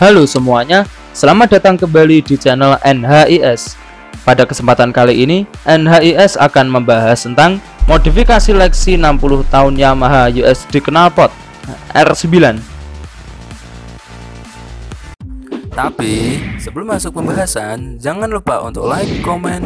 Halo semuanya, selamat datang kembali di channel NHIS. Pada kesempatan kali ini, NHIS akan membahas tentang modifikasi Lexi 60 tahun Yamaha USD knalpot R9. Tapi sebelum masuk pembahasan, jangan lupa untuk like, komen,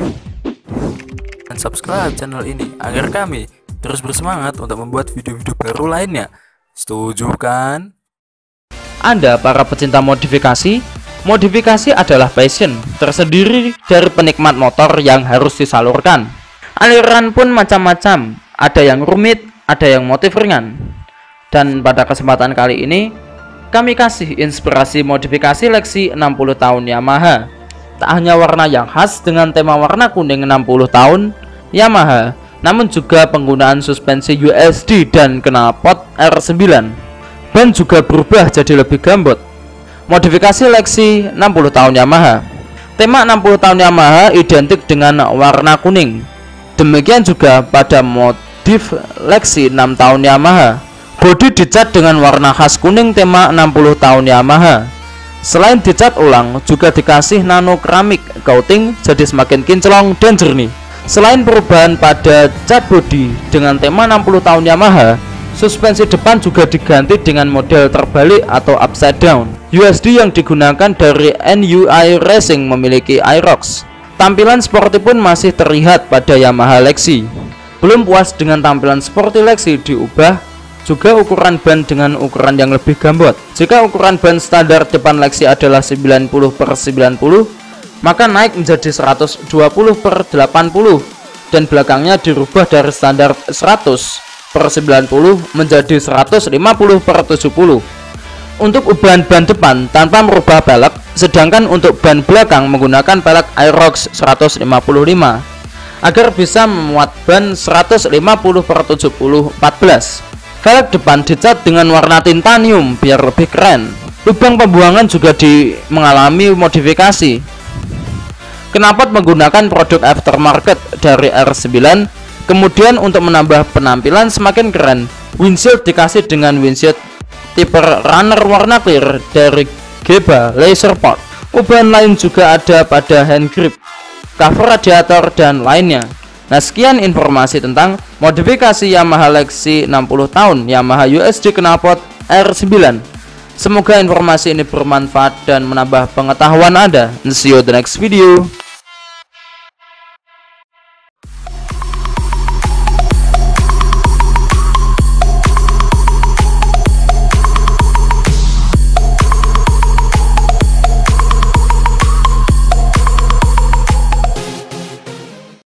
dan subscribe channel ini agar kami terus bersemangat untuk membuat video-video baru lainnya. Setuju kan? Anda para pecinta modifikasi, modifikasi adalah passion tersendiri dari penikmat motor yang harus disalurkan. Aliran pun macam-macam, ada yang rumit, ada yang motif ringan. Dan pada kesempatan kali ini, kami kasih inspirasi modifikasi Lexi 60 tahun Yamaha. Tak hanya warna yang khas dengan tema warna kuning 60 tahun Yamaha, namun juga penggunaan suspensi USD dan knalpot R9. Ban juga berubah jadi lebih gambot. Modifikasi Lexi 60 tahun Yamaha. Tema 60 tahun Yamaha identik dengan warna kuning. Demikian juga pada modif Lexi 6 tahun Yamaha. Bodi dicat dengan warna khas kuning tema 60 tahun Yamaha. Selain dicat ulang, juga dikasih nano keramik coating jadi semakin kinclong dan jernih. Selain perubahan pada cat bodi dengan tema 60 tahun Yamaha, suspensi depan juga diganti dengan model terbalik atau upside down. USD yang digunakan dari NUI Racing memiliki Aerox. Tampilan sporty pun masih terlihat pada Yamaha Lexi. Belum puas dengan tampilan sporty Lexi, diubah juga ukuran ban dengan ukuran yang lebih gambot. Jika ukuran ban standar depan Lexi adalah 90/90, maka naik menjadi 120/80 dan belakangnya dirubah dari standar 100/90 menjadi 150/70 untuk ubahan ban depan tanpa merubah pelek, sedangkan untuk ban belakang menggunakan pelek Aerox 155 agar bisa memuat ban 150/70 14. Velg depan dicat dengan warna titanium biar lebih keren. Lubang pembuangan juga mengalami modifikasi. Knalpot menggunakan produk aftermarket dari R9. Kemudian untuk menambah penampilan semakin keren, windshield dikasih dengan windshield tipe runner warna clear dari Geba Laserport. Ubahan lain juga ada pada hand grip, cover radiator, dan lainnya. Nah, sekian informasi tentang modifikasi Yamaha Lexi 60 tahun Yamaha USD knalpot R9. Semoga informasi ini bermanfaat dan menambah pengetahuan Anda. See you the next video.